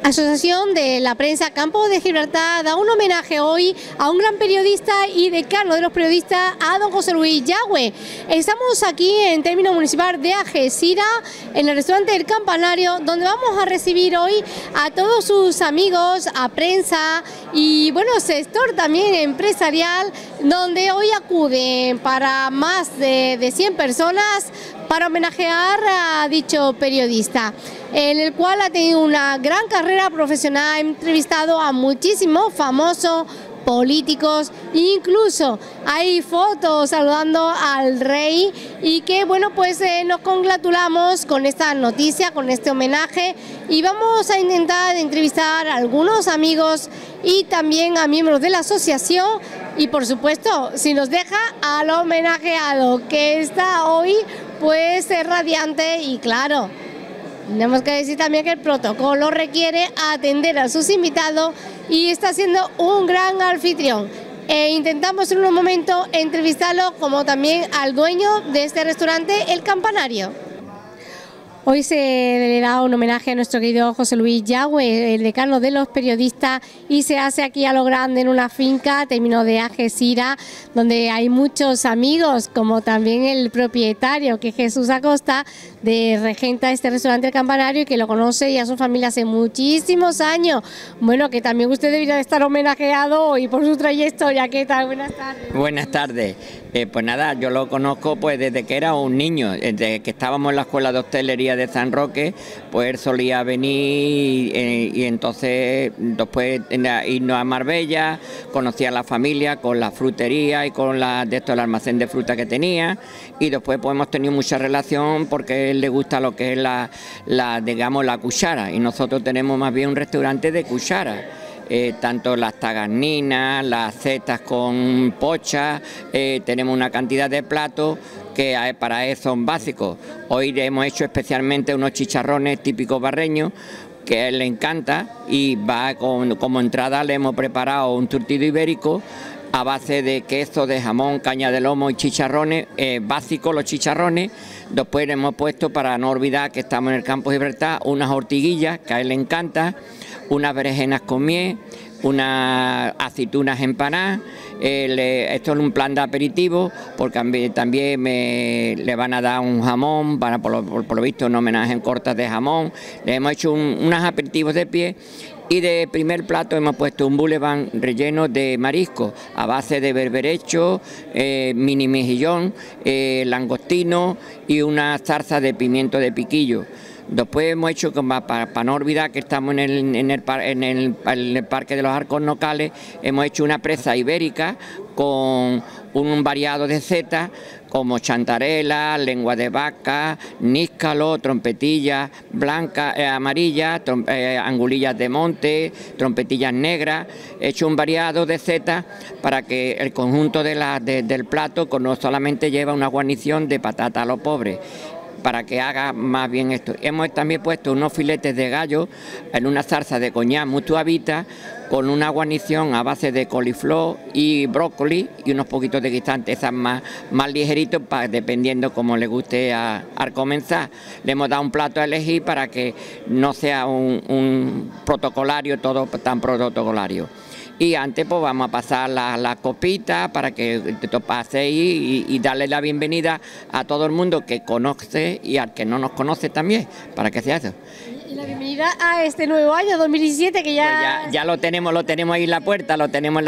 Asociación de la Prensa Campo de Gibraltar da un homenaje hoy a un gran periodista y decano de los periodistas, a don José Luis Yagüe. Estamos aquí en término municipal de Algeciras, en el restaurante El Campanario, donde vamos a recibir hoy a todos sus amigos, a prensa y bueno, sector también empresarial, donde hoy acuden para más de 100 personas para homenajear a dicho periodista, en el cual ha tenido una gran carrera profesional, ha entrevistado a muchísimos famosos, políticos, incluso hay fotos saludando al rey, y que bueno, pues nos congratulamos con esta noticia, con este homenaje, y vamos a intentar entrevistar a algunos amigos y también a miembros de la asociación, y por supuesto, si nos deja, al homenajeado, que está hoy pues radiante. Y claro, tenemos que decir también que el protocolo requiere atender a sus invitados y está siendo un gran anfitrión. Intentamos en un momento entrevistarlo, como también al dueño de este restaurante, El Campanario. Hoy se le da un homenaje a nuestro querido José Luis Yagüe, el decano de los periodistas, y se hace aquí a lo grande en una finca, término de Algeciras, donde hay muchos amigos, como también el propietario, que es Jesús Acosta, de regenta este restaurante El Campanario, y que lo conoce y a su familia hace muchísimos años. Bueno, que también usted debería de estar homenajeado hoy por su trayectoria. ¿Qué tal? Buenas tardes. Buenas tardes. Pues nada, yo lo conozco pues desde que era un niño, desde que estábamos en la escuela de hostelería de San Roque, pues él solía venir y entonces después irnos a Marbella, conocía a la familia con la frutería y con el almacén de fruta que tenía, y después pues hemos tenido mucha relación porque a él le gusta lo que es digamos, la cuchara, y nosotros tenemos más bien un restaurante de cuchara. Tanto las tagarninas, las setas con pocha, tenemos una cantidad de platos que para él son básicos. Hoy hemos hecho especialmente unos chicharrones típicos barreños que a él le encanta, y como entrada le hemos preparado un surtido ibérico a base de queso, de jamón, caña de lomo y chicharrones, básicos los chicharrones. Después le hemos puesto, para no olvidar que estamos en el campo de Gibraltar, unas ortiguillas que a él le encanta, unas berenjenas con miel, unas aceitunas empanadas. Esto es un plan de aperitivo, porque también le van a dar un jamón, por lo visto un homenaje en cortas de jamón. Le hemos hecho unos aperitivos de pie, y de primer plato hemos puesto un boulevard relleno de marisco a base de berberecho, mini mejillón, langostino y una salsa de pimiento de piquillo. Después hemos hecho, para no olvidar que estamos en el Parque de los Arcos Nocales, hemos hecho una presa ibérica con un variado de setas como chantarela, lengua de vaca, níscalo, trompetillas blancas, amarillas, angulillas de monte, trompetillas negras. He hecho un variado de setas para que el conjunto del plato no solamente lleva una guarnición de patata a lo pobre, para que haga más bien esto. Hemos también puesto unos filetes de gallo en una salsa de coñac muy suavita, con una guarnición a base de coliflor y brócoli y unos poquitos de guisante, esas más ligeritos, dependiendo como le guste al comenzar. Le hemos dado un plato a elegir para que no sea un protocolario, todo tan protocolario. Y antes pues vamos a pasar la copita para que te paséis y darle la bienvenida a todo el mundo que conoce y al que no nos conoce también, para que sea eso. Y la bienvenida a este nuevo año 2017, que pues ya lo tenemos ahí en la puerta,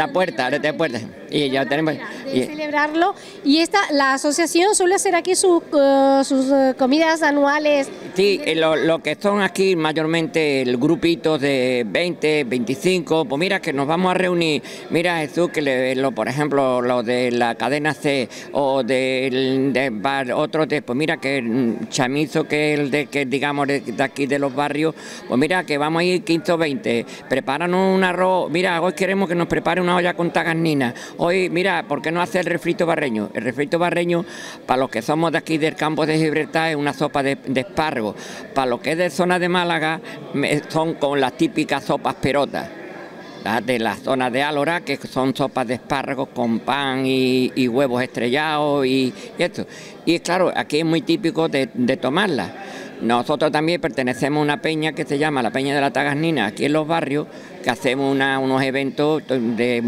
y ya lo tenemos. De celebrarlo. Y la asociación suele hacer aquí sus comidas anuales. Sí, lo que son aquí mayormente el grupito de 20, 25, pues mira que nos vamos a reunir. Mira, Jesús, que por ejemplo lo de la cadena C o de otros, pues mira que Chamizo, que es digamos de aquí de los barrios, pues mira que vamos a ir 15 o 20, prepáranos un arroz. Mira, hoy queremos que nos prepare una olla con tagarnina. Hoy, mira, ¿por qué no hacer el refrito barreño? El refrito barreño, para los que somos de aquí del campo de Gibraltar, es una sopa de espárrago. Para lo que es de zona de Málaga, son con las típicas sopas perotas. de la zona de Álora, que son sopas de espárragos con pan y huevos estrellados y esto. Y claro, aquí es muy típico de tomarla. Nosotros también pertenecemos a una peña que se llama la Peña de la Tagasnina, aquí en los barrios, que hacemos unos eventos de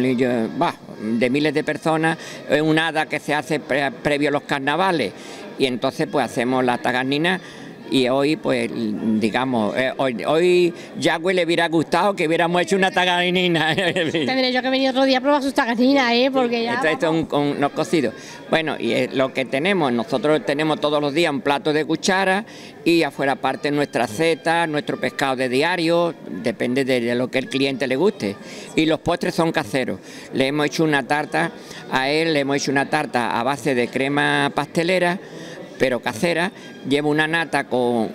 de miles de personas, un hada que se hace previo a los carnavales, y entonces pues hacemos la Tagasnina. Y hoy, pues, digamos, hoy Yagüe le hubiera gustado que hubiéramos hecho una tagasnina. Tendré yo que venir otro día a probar sus tagasninas, porque ya... Esto es unos cocidos. Bueno, y lo que tenemos, nosotros tenemos todos los días un plato de cuchara y afuera aparte nuestra seta, nuestro pescado de diario, depende de lo que el cliente le guste. Y los postres son caseros. Le hemos hecho una tarta a él, le hemos hecho una tarta a base de crema pastelera, pero casera, lleva una nata con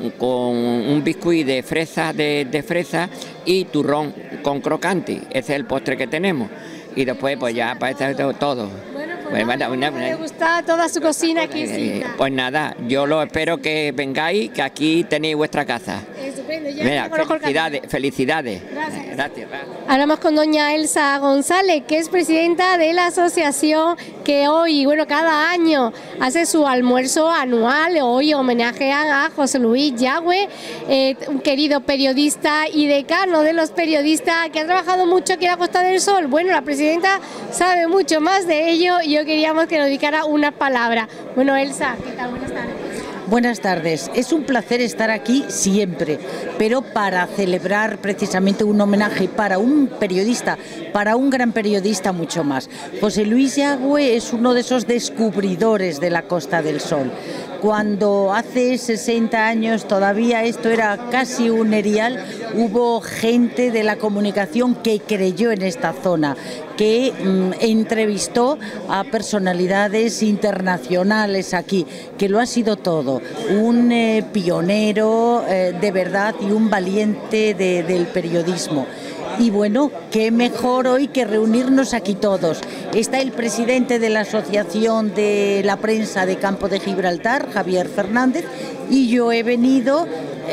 un biscuit de fresa, de fresa y turrón con crocanti. Ese es el postre que tenemos. Y después pues ya parece todo. Bueno, me gusta toda su cocina aquí. Pues nada, yo lo espero que vengáis, que aquí tenéis vuestra casa. Estupendo, ya mira, felicidades. Gracias. Hablamos con doña Elsa González, que es presidenta de la asociación que hoy, cada año hace su almuerzo anual. Hoy homenajean a José Luis Yagüe, un querido periodista y decano de los periodistas que ha trabajado mucho aquí en la Costa del Sol. Bueno, la presidenta sabe mucho más de ello y yo queríamos que nos dedicara unas palabras. Bueno, Elsa, ¿qué tal? Buenas tardes. Buenas tardes. Es un placer estar aquí siempre, pero para celebrar precisamente un homenaje para un periodista, para un gran periodista mucho más. José Luis Yagüe es uno de esos descubridores de la Costa del Sol. Cuando hace 60 años todavía esto era casi un erial, hubo gente de la comunicación que creyó en esta zona, que entrevistó a personalidades internacionales aquí, que lo ha sido todo, un pionero de verdad y un valiente del periodismo. Y bueno, qué mejor hoy que reunirnos aquí todos. Está el presidente de la Asociación de la Prensa de Campo de Gibraltar, Javier Fernández, y yo he venido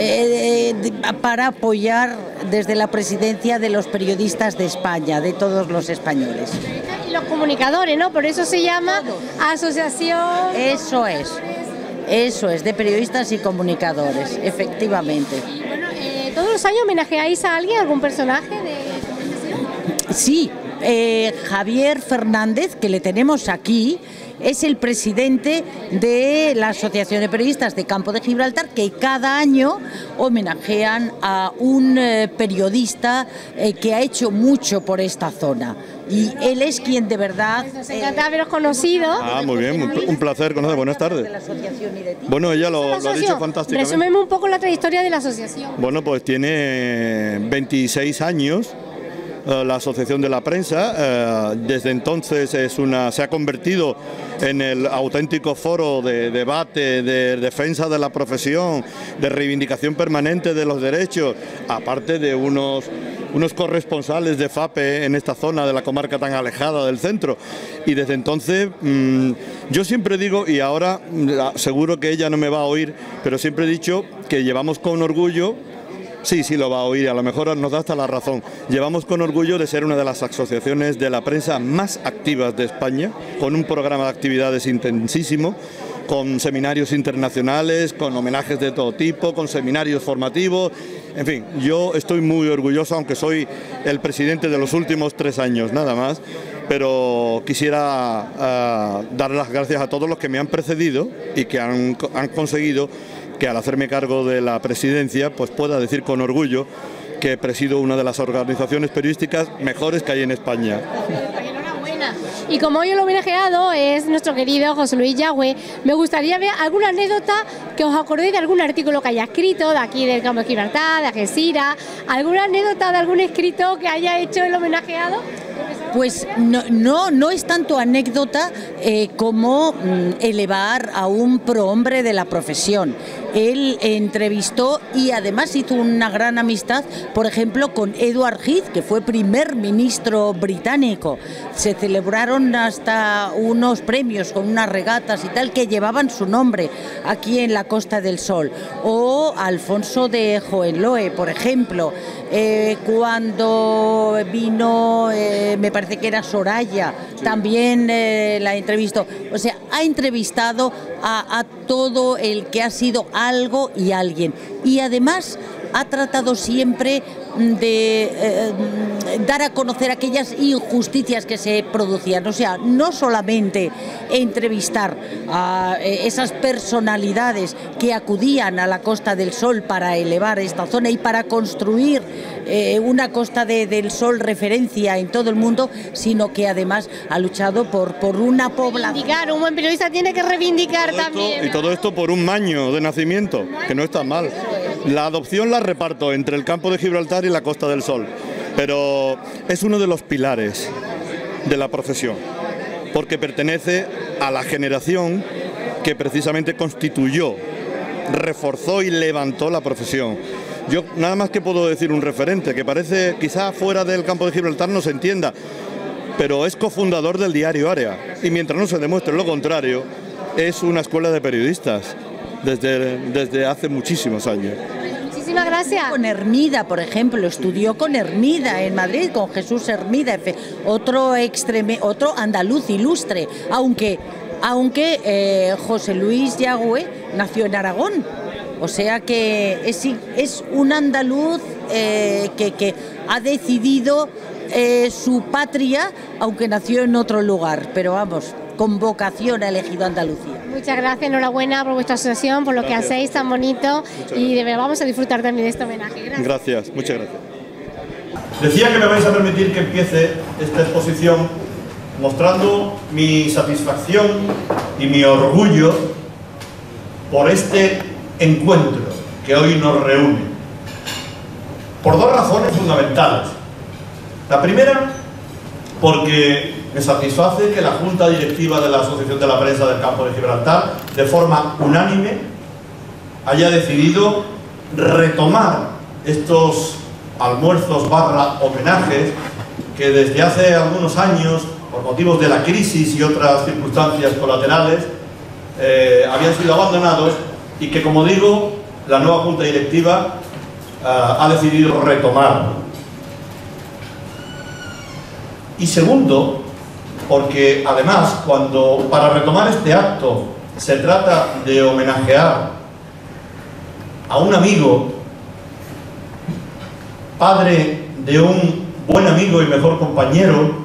para apoyar desde la presidencia de los periodistas de España, de todos los españoles. Y los comunicadores, ¿no? Por eso se llama asociación... Eso es, de periodistas y comunicadores, efectivamente. Bueno, ¿todos los años homenajeáis a alguien, algún personaje de comunicación? Sí, Javier Fernández, que le tenemos aquí, es el presidente de la Asociación de Periodistas de Campo de Gibraltar, que cada año homenajean a un periodista que ha hecho mucho por esta zona. Y él es quien de verdad... Nos encanta haberos conocido. Muy bien, un placer conocer. Buenas tardes. Bueno, ella lo ha dicho fantásticamente. Resúmeme un poco la trayectoria de la asociación. Bueno, pues tiene 26 años. La Asociación de la Prensa, desde entonces se ha convertido en el auténtico foro de debate, de defensa de la profesión, de reivindicación permanente de los derechos, aparte de unos corresponsales de FAPE en esta zona de la comarca tan alejada del centro. Y desde entonces yo siempre digo, y ahora seguro que ella no me va a oír, pero siempre he dicho que llevamos con orgullo. Sí, lo va a oír, a lo mejor nos da hasta la razón. Llevamos con orgullo de ser una de las asociaciones de la prensa más activas de España, con un programa de actividades intensísimo, con seminarios internacionales, con homenajes de todo tipo, con seminarios formativos. En fin, yo estoy muy orgulloso, aunque soy el presidente de los últimos 3 años, nada más. Pero quisiera dar las gracias a todos los que me han precedido y que han conseguido que al hacerme cargo de la presidencia pues pueda decir con orgullo que presido una de las organizaciones periodísticas mejores que hay en España. Enhorabuena. Y como hoy el homenajeado es nuestro querido José Luis Yagüe, me gustaría ver alguna anécdota que os acordéis de algún artículo que haya escrito de aquí del Campo de Gibraltar, de Algeciras, alguna anécdota de algún escrito que haya hecho el homenajeado. Pues no es tanto anécdota como elevar a un prohombre de la profesión. Él entrevistó y además hizo una gran amistad, por ejemplo, con Edward Heath, que fue primer ministro británico. Se celebraron hasta unos premios con unas regatas y tal que llevaban su nombre aquí en la Costa del Sol. O Alfonso de Hohenlohe, por ejemplo, cuando vino, me parece que era Soraya, sí, también la entrevistó. O sea, ha entrevistado a todo el que ha sido algo y alguien. Y además ha tratado siempre de dar a conocer aquellas injusticias que se producían. O sea, no solamente entrevistar a esas personalidades que acudían a la Costa del Sol para elevar esta zona y para construir una Costa del Sol referencia en todo el mundo, sino que además ha luchado por una población. Un buen periodista tiene que reivindicar también. Y todo esto por un maño de nacimiento, que no está mal. La adopción la reparto entre el campo de Gibraltar y la Costa del Sol, pero es uno de los pilares de la profesión, porque pertenece a la generación que precisamente constituyó, reforzó y levantó la profesión. Yo nada más que puedo decir un referente, que parece quizá fuera del campo de Gibraltar no se entienda, pero es cofundador del diario Área, y mientras no se demuestre lo contrario, es una escuela de periodistas desde hace muchísimos años. Muchísimas gracias. Con Hermida, por ejemplo, estudió con Hermida en Madrid, con Jesús Hermida, otro andaluz ilustre, aunque José Luis Yagüe nació en Aragón. O sea que es un andaluz que ha decidido su patria, aunque nació en otro lugar, pero vamos, con vocación ha elegido Andalucía. Muchas gracias, enhorabuena por vuestra asociación, por lo que hacéis tan bonito y vamos a disfrutar también de este homenaje. Gracias, muchas gracias. Decía que me vais a permitir que empiece esta exposición mostrando mi satisfacción y mi orgullo por este encuentro que hoy nos reúne. Por dos razones fundamentales. La primera, porque me satisface que la Junta Directiva de la Asociación de la Prensa del Campo de Gibraltar, de forma unánime, haya decidido retomar estos almuerzos / homenajes que desde hace algunos años, por motivos de la crisis y otras circunstancias colaterales, habían sido abandonados y que, como digo, la nueva Junta Directiva ha decidido retomar. Y segundo, porque además, cuando para retomar este acto se trata de homenajear a un amigo, padre de un buen amigo y mejor compañero,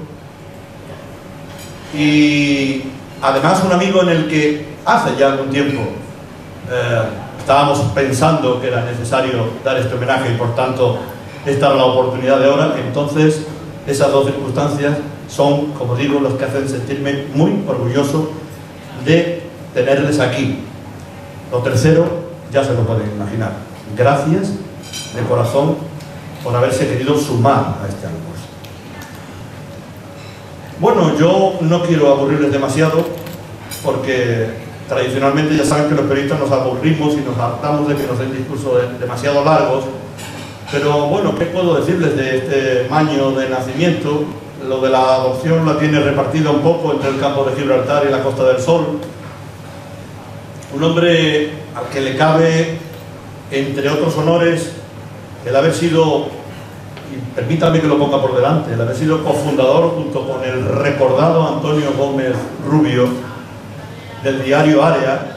y además un amigo en el que hace ya algún tiempo estábamos pensando que era necesario dar este homenaje y por tanto esta era la oportunidad de ahora, entonces esas dos circunstancias son, como digo, los que hacen sentirme muy orgulloso de tenerles aquí. Lo tercero, ya se lo pueden imaginar. Gracias de corazón por haberse querido sumar a este almuerzo. Bueno, yo no quiero aburrirles demasiado porque tradicionalmente ya saben que los periodistas nos aburrimos y nos hartamos de que nos den discursos demasiado largos. Pero bueno, ¿qué puedo decirles de este maño de nacimiento? Lo de la adopción la tiene repartida un poco entre el campo de Gibraltar y la Costa del Sol. Un hombre al que le cabe, entre otros honores, el haber sido, y permítanme que lo ponga por delante, el haber sido cofundador junto con el recordado Antonio Gómez Rubio del diario Área,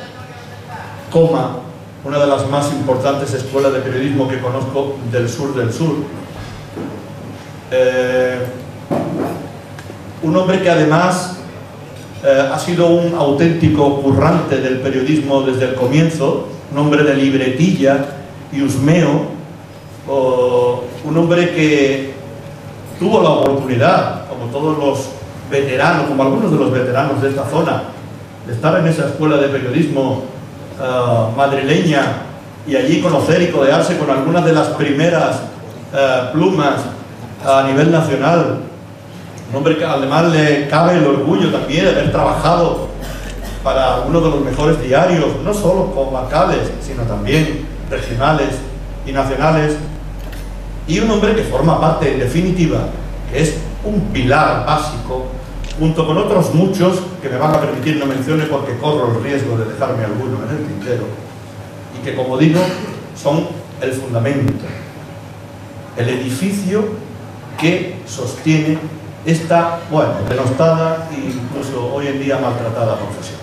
una de las más importantes escuelas de periodismo que conozco del sur del sur. Un hombre que además ha sido un auténtico currante del periodismo desde el comienzo, un hombre de libretilla y husmeo, un hombre que tuvo la oportunidad, como todos los veteranos, como algunos de los veteranos de esta zona, de estar en esa escuela de periodismo madrileña y allí conocer y codearse con algunas de las primeras plumas a nivel nacional Un hombre que además le cabe el orgullo también de haber trabajado para uno de los mejores diarios, no solo comarcales, sino también regionales y nacionales. Y un hombre que forma parte, en definitiva, que es un pilar básico, junto con otros muchos que me van a permitir no mencione porque corro el riesgo de dejarme alguno en el tintero, y que, como digo, son el fundamento, el edificio que sostiene esta, bueno, denostada e incluso hoy en día maltratada profesión.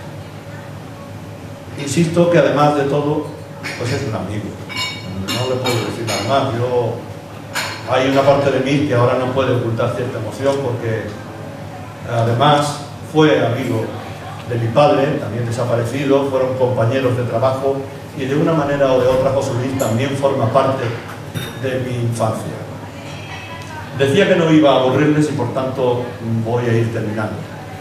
Insisto que además de todo, pues es un amigo, no le puedo decir nada más. Hay una parte de mí que ahora no puede ocultar cierta emoción porque además fue amigo de mi padre, también desaparecido, fueron compañeros de trabajo y de una manera o de otra José Luis también forma parte de mi infancia. Decía que no iba a aburrirles y por tanto voy a ir terminando.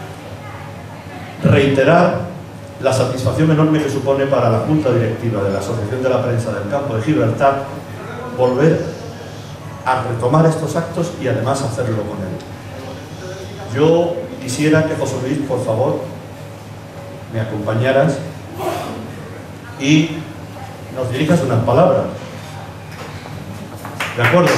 Reiterar la satisfacción enorme que supone para la Junta Directiva de la Asociación de la Prensa del Campo de Gibraltar volver a retomar estos actos y además hacerlo con él. Yo quisiera que José Luis, por favor, me acompañaras y nos dirijas unas palabras. ¿De acuerdo?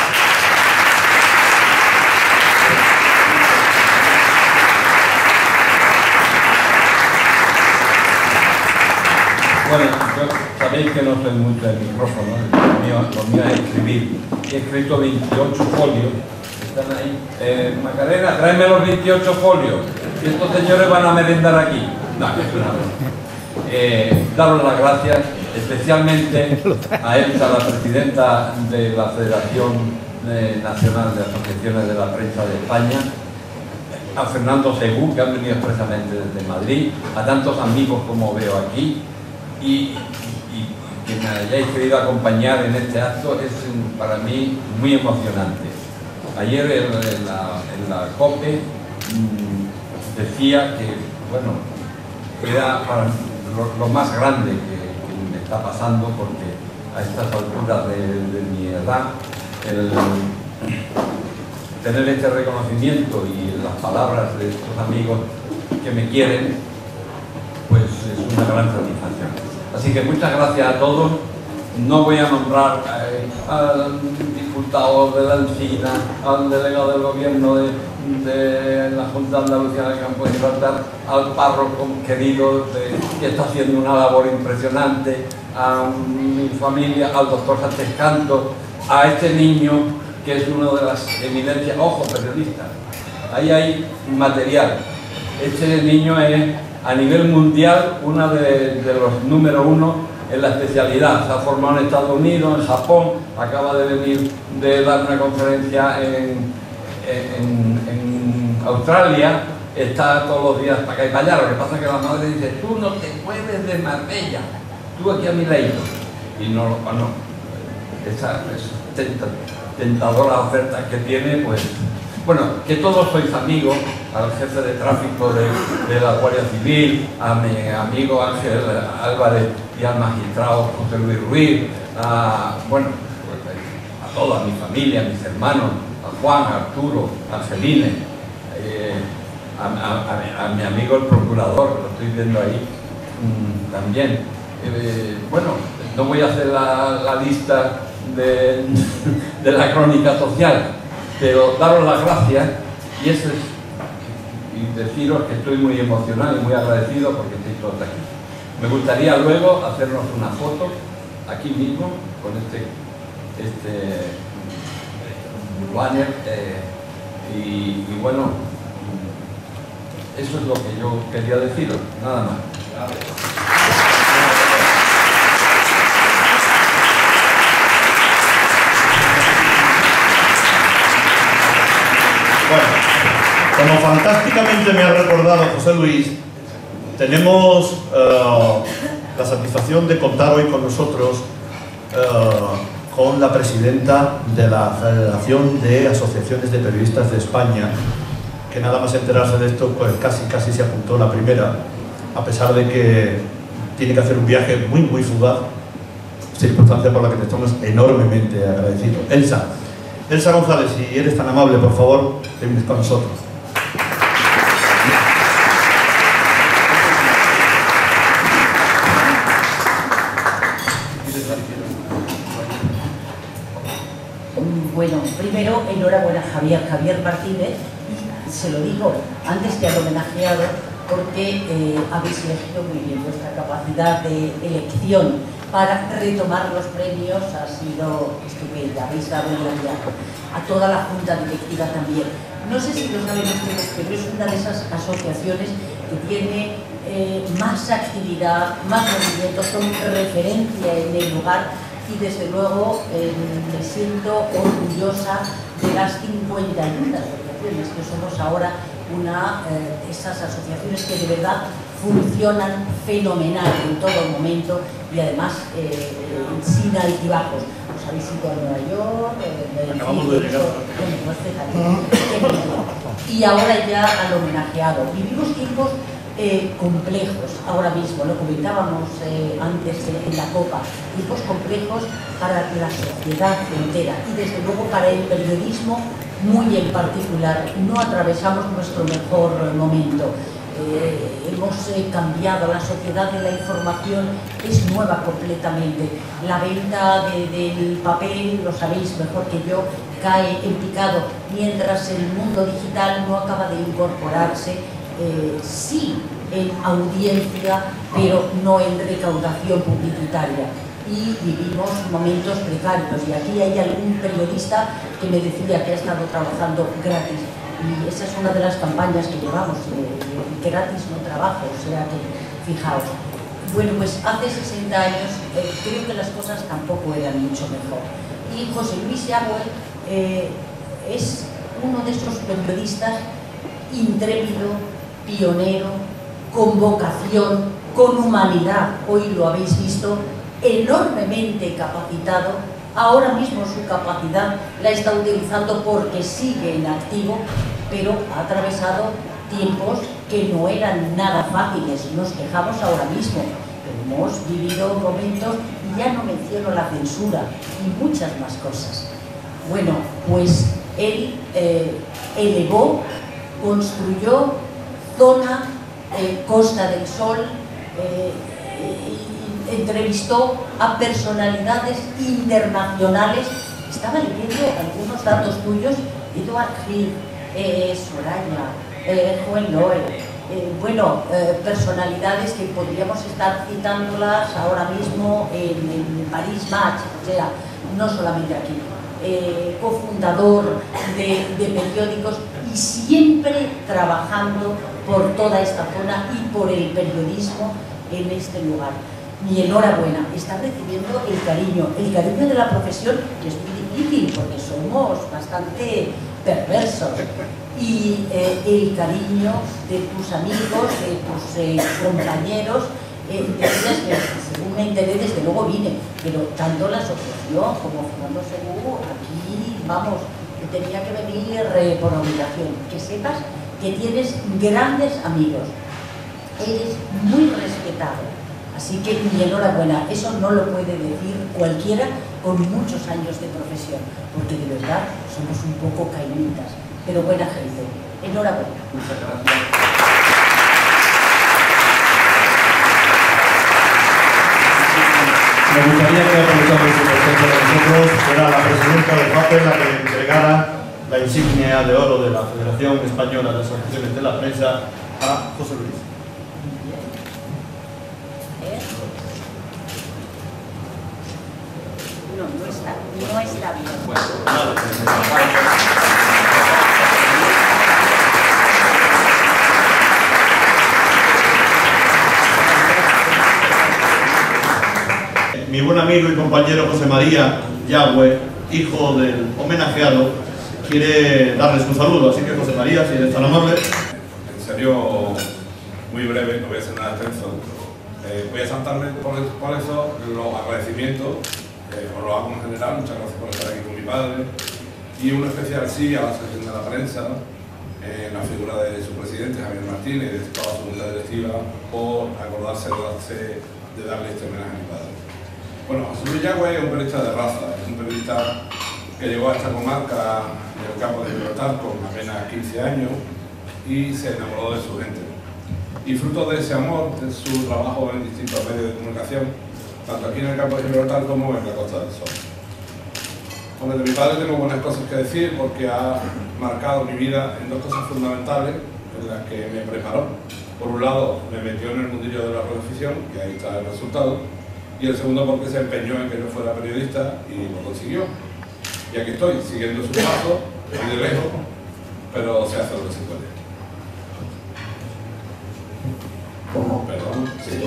Bueno, yo sabéis que no soy mucho del micrófono, lo mío es escribir. He escrito 28 folios, están ahí. Macarena, tráeme los 28 folios, y estos señores van a merendar aquí. No, es una broma. Daros las gracias, especialmente a Elsa, la presidenta de la Federación Nacional de Asociaciones de la Prensa de España, a Fernando Segú, que han venido expresamente desde Madrid, a tantos amigos como veo aquí, y que me hayáis querido acompañar en este acto es para mí muy emocionante. Ayer en la COPE decía que, bueno, era para lo más grande que me está pasando, porque a estas alturas de mi edad, el tener este reconocimiento y las palabras de estos amigos que me quieren, pues es una gran satisfacción. Así que muchas gracias a todos. No voy a nombrar al diputado de la Encina, al delegado del gobierno de la Junta de Andalucía del Campo de Gibraltar, al párroco querido que está haciendo una labor impresionante, a mi familia, al doctor Sánchez Canto, a este niño que es uno de las eminencias, ojo, periodistas. Ahí hay material. Este niño es a nivel mundial uno de los número 1 en la especialidad. Se ha formado en Estados Unidos, en Japón, acaba de venir de dar una conferencia en Australia, está todos los días para acá y para allá. Lo que pasa es que la madre dice: tú no te mueves de Marbella, tú aquí a mi leito. Y no, esas tentadoras ofertas que tiene, pues... Bueno, que todos sois amigos, al jefe de tráfico de la Guardia Civil, a mi amigo Ángel Álvarez y al magistrado José Luis Ruiz, bueno, pues a toda mi familia, a mis hermanos, a Juan, a Arturo, a Angeline, a mi amigo el procurador, lo estoy viendo ahí también. Bueno, no voy a hacer la lista de la crónica social, pero daros las gracias y deciros que estoy muy emocionado y muy agradecido porque estáis todos aquí. Me gustaría luego hacernos una foto aquí mismo con este banner y bueno, eso es lo que yo quería deciros, nada más. Bueno, como fantásticamente me ha recordado José Luis, tenemos la satisfacción de contar hoy con nosotros con la presidenta de la Federación de Asociaciones de Periodistas de España, que nada más enterarse de esto, pues casi se apuntó la primera, a pesar de que tiene que hacer un viaje muy fugaz, circunstancia por la que te estamos enormemente agradecidos. Elsa, Elsa González, si eres tan amable, por favor, te vienes con nosotros. Bueno, primero, enhorabuena Javier Martínez, y se lo digo antes que al homenajeado, porque habéis elegido muy bien. Vuestra capacidad de elección para retomar los premios ha sido estupenda. Habéis dado la vida a toda la junta directiva también. No sé si lo saben ustedes, pero es una de esas asociaciones que tiene más actividad, más movimiento, son referencia en el lugar. Y desde luego me siento orgullosa de las 51 asociaciones, que somos ahora una de esas asociaciones que de verdad funcionan fenomenal en todo momento y además sin altibajos. Os habéis ido a Nueva York, acabamos de llegar. Y ahora ya al homenajeado. Vivimos tiempos complejos ahora mismo, lo comentábamos antes en la copa, tiempos complejos para la sociedad entera y desde luego para el periodismo muy en particular. No atravesamos nuestro mejor momento. Hemos cambiado, la sociedad de la información es nueva completamente. La venta del papel, lo sabéis mejor que yo, cae en picado, mientras el mundo digital no acaba de incorporarse. Sí en audiencia, pero no en recaudación publicitaria. Y vivimos momentos precarios. Y aquí hay algún periodista que me decía que ha estado trabajando gratis. Y esa es una de las campañas que llevamos, gratis no trabajo, o sea que, fijaos. Bueno, pues hace 60 años creo que las cosas tampoco eran mucho mejor. Y José Luis Yagüe es uno de esos periodistas intrépido, pionero, con vocación, con humanidad, hoy lo habéis visto, enormemente capacitado. Ahora mismo su capacidad la está utilizando porque sigue en activo, pero ha atravesado tiempos que no eran nada fáciles. Nos quejamos ahora mismo, pero hemos vivido momentos, y ya no menciono la censura y muchas más cosas. Bueno, pues él elevó, construyó zona, Costa del Sol, entrevistó a personalidades internacionales. Estaba leyendo algunos datos tuyos, Edward Hill, Soraya, Joan Loel, bueno, personalidades que podríamos estar citándolas ahora mismo en París Match, o sea, no solamente aquí. Cofundador de periódicos y siempre trabajando por toda esta zona y por el periodismo en este lugar. Mi enhorabuena, está recibiendo el cariño de la profesión, que es muy difícil porque somos bastante perversos, y el cariño de tus amigos, de tus compañeros. Decías que según me enteré, desde luego vine, pero tanto la asociación como Fernando Segú, aquí, vamos, tenía que venir por obligación. Que sepas que tienes grandes amigos, eres muy respetado, así que mi enhorabuena. Eso no lo puede decir cualquiera con muchos años de profesión, porque de verdad somos un poco caimitas, pero buena gente. Enhorabuena. Muchas gracias. Me gustaría que aprovechando su presencia con nosotros fuera la presidenta del papel la que le entregara la insignia de oro de la Federación Española de Asociaciones de la Prensa a José Luis. No está bien. Mi buen amigo y compañero José María Yagüe, hijo del homenajeado, quiere darles un saludo, así que José María, si eres tan amable. En serio, muy breve, no voy a hacer nada extenso. Voy a saltarme por eso los agradecimientos, os lo hago en general, muchas gracias por estar aquí con mi padre, y un especial sí a la Asociación de la Prensa, en la figura de su presidente Javier Martínez y de toda su junta directiva, por acordarse de darle este homenaje a mi padre. Bueno, José Luis Yagüe es un periodista de raza, es un periodista que llegó a esta comarca del campo de Gibraltar con apenas 15 años y se enamoró de su gente. Y fruto de ese amor, de su trabajo en distintos medios de comunicación, tanto aquí en el campo de Gibraltar como en la Costa del Sol. Hombre, de mi padre tengo buenas cosas que decir porque ha marcado mi vida en dos cosas fundamentales en las que me preparó. Por un lado, me metió en el mundillo de la radioficción, y ahí está el resultado, y el segundo porque se empeñó en que yo fuera periodista y lo consiguió. Y aquí estoy, siguiendo su paso, muy de lejos, pero se hace lo que se puede. Perdón, sí.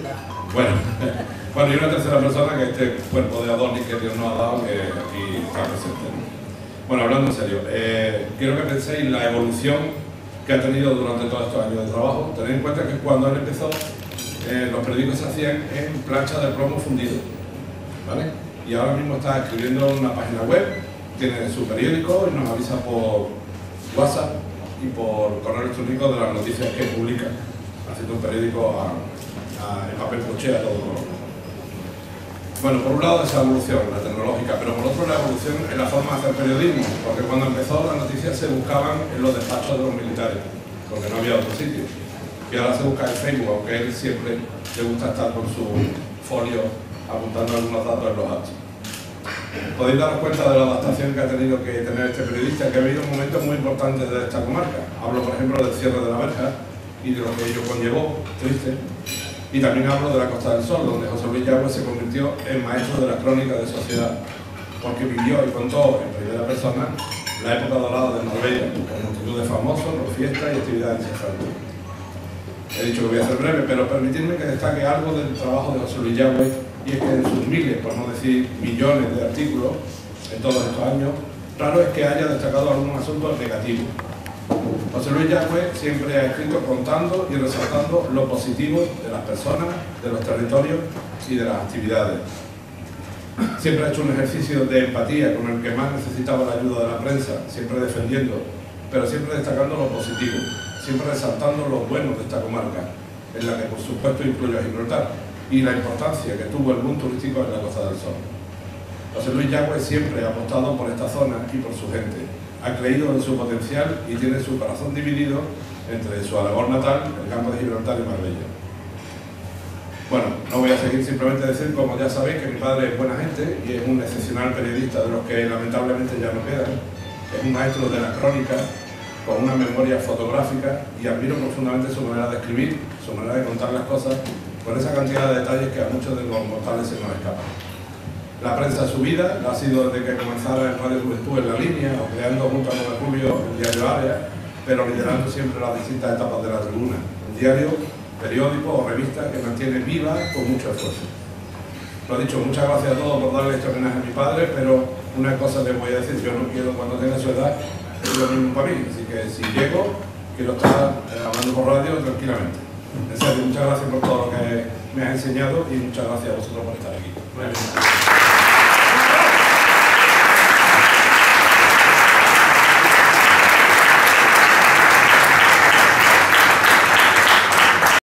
Bueno, y una tercera persona que este cuerpo de Adonis que Dios nos ha dado, que aquí está presente. Bueno, hablando en serio, quiero que penséis la evolución que ha tenido durante todos estos años de trabajo. Tened en cuenta que cuando él empezó, los periódicos se hacían en plancha de plomo fundido, ¿vale? Y ahora mismo está escribiendo una página web, tiene su periódico y nos avisa por WhatsApp y por correo electrónico de las noticias que publica, haciendo un periódico en papel broché a todo color. Bueno, por un lado esa evolución, la tecnológica, pero por otro la evolución en la forma de hacer periodismo, porque cuando empezó las noticias se buscaban en los despachos de los militares, porque no había otro sitio. Y ahora se busca en Facebook, aunque él siempre le gusta estar con su folio apuntando algunos datos en los hachos. Podéis daros cuenta de la adaptación que ha tenido que tener este periodista, que ha habido momentos muy importantes de esta comarca. Hablo, por ejemplo, del cierre de la verja y de lo que ello conllevó, triste. Y también hablo de la Costa del Sol, donde José Luis Yagüe se convirtió en maestro de la crónica de sociedad, porque vivió y contó en primera persona la época dorada de Marbella, con multitud de famosos, fiestas y actividades incesantes. He dicho que voy a ser breve, pero permitidme que destaque algo del trabajo de José Luis Yagüe, y es que en sus miles, por no decir millones de artículos en todos estos años, raro es que haya destacado algún asunto negativo. José Luis Yagüe siempre ha escrito contando y resaltando lo positivo de las personas, de los territorios y de las actividades. Siempre ha hecho un ejercicio de empatía con el que más necesitaba la ayuda de la prensa, siempre defendiendo, pero siempre destacando lo positivo, siempre resaltando lo bueno de esta comarca, en la que por supuesto incluye a Gibraltar, y la importancia que tuvo el boom turístico en la Costa del Sol. José Luis Yagüe siempre ha apostado por esta zona y por su gente. Ha creído en su potencial y tiene su corazón dividido entre su Aragón natal, el campo de Gibraltar y Marbella. Bueno, no voy a seguir, simplemente decir, como ya sabéis, que mi padre es buena gente y es un excepcional periodista, de los que lamentablemente ya no quedan. Es un maestro de la crónica, con una memoria fotográfica, y admiro profundamente su manera de escribir, su manera de contar las cosas, con esa cantidad de detalles que a muchos de los mortales se nos escapan. La prensa de su vida la ha sido desde que comenzara en Radio Juventud en la línea, o creando junto a Don Julio el diario Área, pero liderando siempre las distintas etapas de la tribuna. Un diario, periódico o revista que mantiene viva con mucho esfuerzo. Lo he dicho, muchas gracias a todos por darle este homenaje a mi padre, pero una cosa les voy a decir, yo no quiero cuando tenga su edad es lo mismo para mí, así que si llego, quiero estar hablando por radio tranquilamente. En serio, muchas gracias por todo lo que me has enseñado y muchas gracias a vosotros por estar aquí.